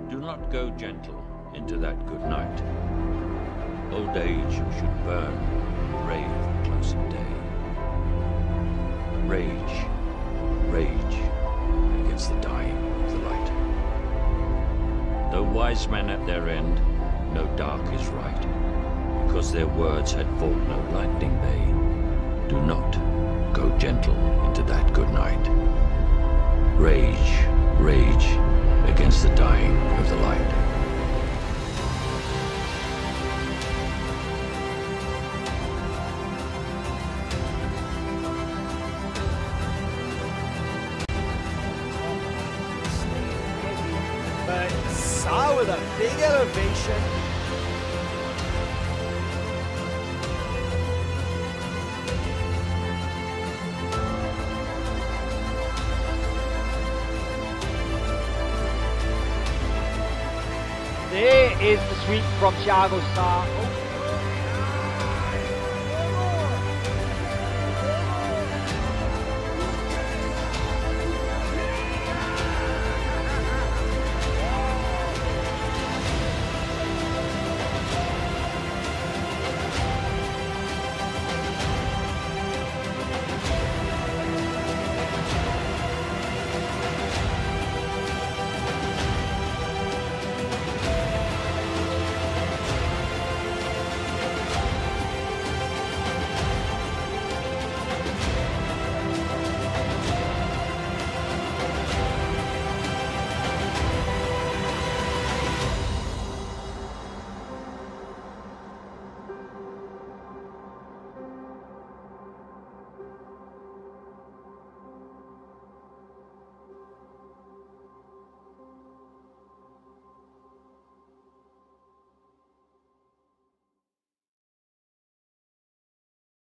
Do not go gentle into that good night. Old age should burn, brave, close at day. Rage, rage, against the dying of the light. Though wise men at their end, no dark is right, because their words had fought no lightning they. Do not go gentle into that good night. Rage, rage, against the dying of the light. But Sá with a big elevation. There is the sweep from Thiago Sá.